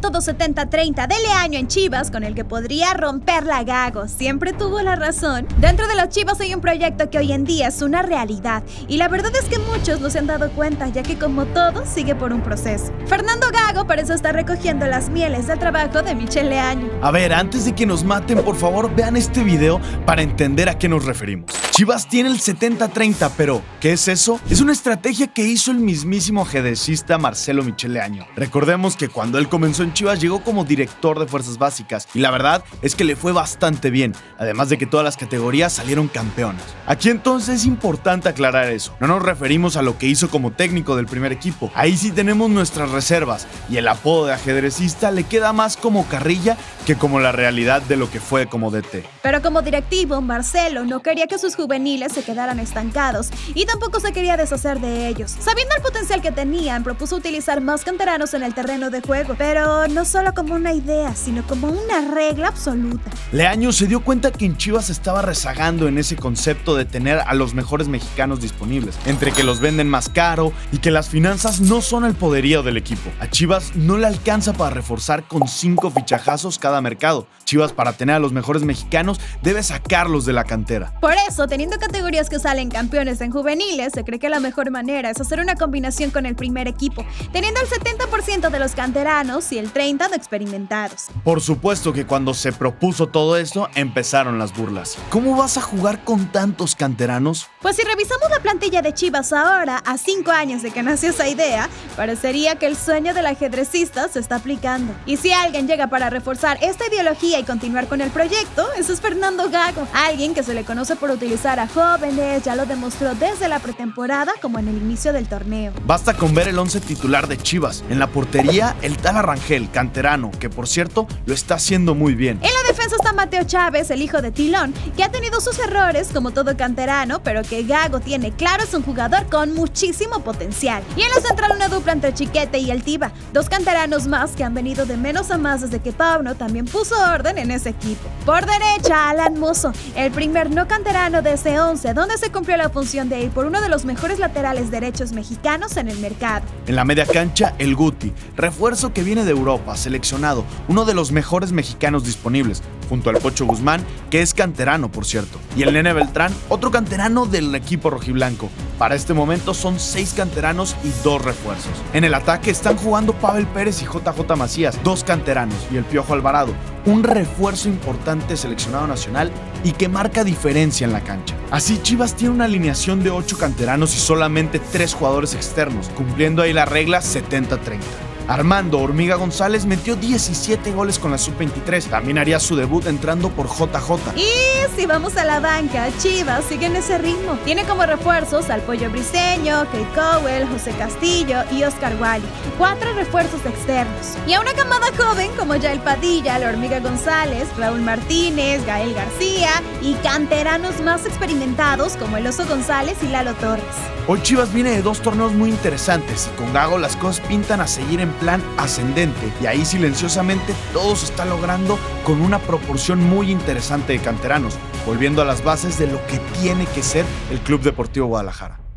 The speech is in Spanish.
método 70-30 de Leaño en Chivas, con el que podría romperla Gago, siempre tuvo la razón. Dentro de los Chivas hay un proyecto que hoy en día es una realidad, y la verdad es que muchos no se han dado cuenta, ya que como todo, sigue por un proceso. Fernando Gago parece estar recogiendo las mieles del trabajo de Michel Leaño. A ver, antes de que nos maten, por favor, vean este video para entender a qué nos referimos. Chivas tiene el 70-30, pero ¿qué es eso? Es una estrategia que hizo el mismísimo ajedrecista Marcelo Michel Leaño. Recordemos que cuando él comenzó en Chivas llegó como director de fuerzas básicas y la verdad es que le fue bastante bien, además de que todas las categorías salieron campeonas. Aquí entonces es importante aclarar eso, no nos referimos a lo que hizo como técnico del primer equipo, ahí sí tenemos nuestras reservas y el apodo de ajedrecista le queda más como carrilla que como la realidad de lo que fue como DT. Pero como directivo, Marcelo no quería que sus juveniles se quedaran estancados y tampoco se quería deshacer de ellos. Sabiendo el potencial que tenían, propuso utilizar más canteranos en el terreno de juego, pero no solo como una idea, sino como una regla absoluta. Leaño se dio cuenta que en Chivas estaba rezagando en ese concepto de tener a los mejores mexicanos disponibles, entre que los venden más caro y que las finanzas no son el poderío del equipo. A Chivas no le alcanza para reforzar con 5 fichajazos cada mercado. Chivas, para tener a los mejores mexicanos, debe sacarlos de la cantera. Por eso, teniendo categorías que salen campeones en juveniles, se cree que la mejor manera es hacer una combinación con el primer equipo, teniendo el 70% de los canteranos y el 30% de experimentados. Por supuesto que cuando se propuso todo esto, empezaron las burlas. ¿Cómo vas a jugar con tantos canteranos? Pues si revisamos la plantilla de Chivas ahora, a 5 años de que nació esa idea, parecería que el sueño del ajedrecista se está aplicando. Y si alguien llega para reforzar esta ideología y continuar con el proyecto, ese es Fernando Gago, alguien que se le conoce por utilizar a jóvenes, ya lo demostró desde la pretemporada como en el inicio del torneo. Basta con ver el 11 titular de Chivas. En la portería, el tal Arrangel, canterano, que por cierto, lo está haciendo muy bien. En la defensa está Mateo Chávez, el hijo de Tilón, que ha tenido sus errores como todo canterano, pero que Gago tiene claro es un jugador con muchísimo potencial. Y en la central una dupla entre Chiquete y el Tiva, dos canteranos más que han venido de menos a más desde que Pablo también puso orden en ese equipo. Por derecha, Alan Mozo, el primer no canterano de ese 11, donde se cumplió la función de ir por uno de los mejores laterales derechos mexicanos en el mercado. En la media cancha, el Guti, refuerzo que viene de Europa, seleccionado, uno de los mejores mexicanos disponibles, junto al Pocho Guzmán, que es canterano, por cierto. Y el Nene Beltrán, otro canterano del equipo rojiblanco. Para este momento son 6 canteranos y 2 refuerzos. En el ataque están jugando Pavel Pérez y JJ Macías, 2 canteranos, y el Piojo Alvarado, un refuerzo importante seleccionado nacional y que marca diferencia en la cancha. Así Chivas tiene una alineación de 8 canteranos y solamente 3 jugadores externos, cumpliendo ahí la regla 70-30. Armando Hormiga González metió 17 goles con la sub-23. También haría su debut entrando por JJ. Y si vamos a la banca, Chivas sigue en ese ritmo. Tiene como refuerzos al Pollo Briseño, Kate Cowell, José Castillo y Oscar Wally. 4 refuerzos externos. Y a una camada joven como Yael Padilla, la Hormiga González, Raúl Martínez, Gael García y canteranos más experimentados como el Oso González y Lalo Torres. Hoy Chivas viene de 2 torneos muy interesantes y con Gago las cosas pintan a seguir en plan ascendente y ahí silenciosamente todo se está logrando con una proporción muy interesante de canteranos, volviendo a las bases de lo que tiene que ser el Club Deportivo Guadalajara.